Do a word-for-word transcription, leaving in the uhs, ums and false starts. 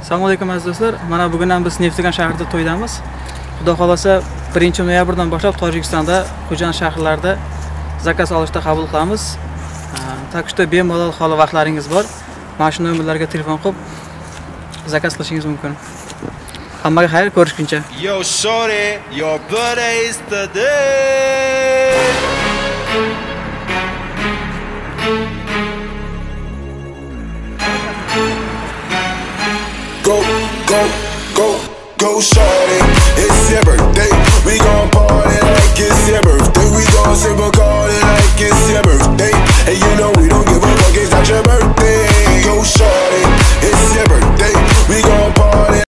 Assalomu alaykum aziz do'stlar. Mana bugun ham biz Neftigan shahrida to'ydamiz. Xudo xolasa birinchi noyabrdan boshlab Tojikistonda Xo'jand shaharlarida zakaz olishda qabul qilamiz. Tak что bemalol hali vaqtlaringiz bor. Mana shu nomerlarga telefon qilib zakaz qilishingiz mumkin. Hammaga xayr, ko'rishguncha. Yo shorty, your birthday is today.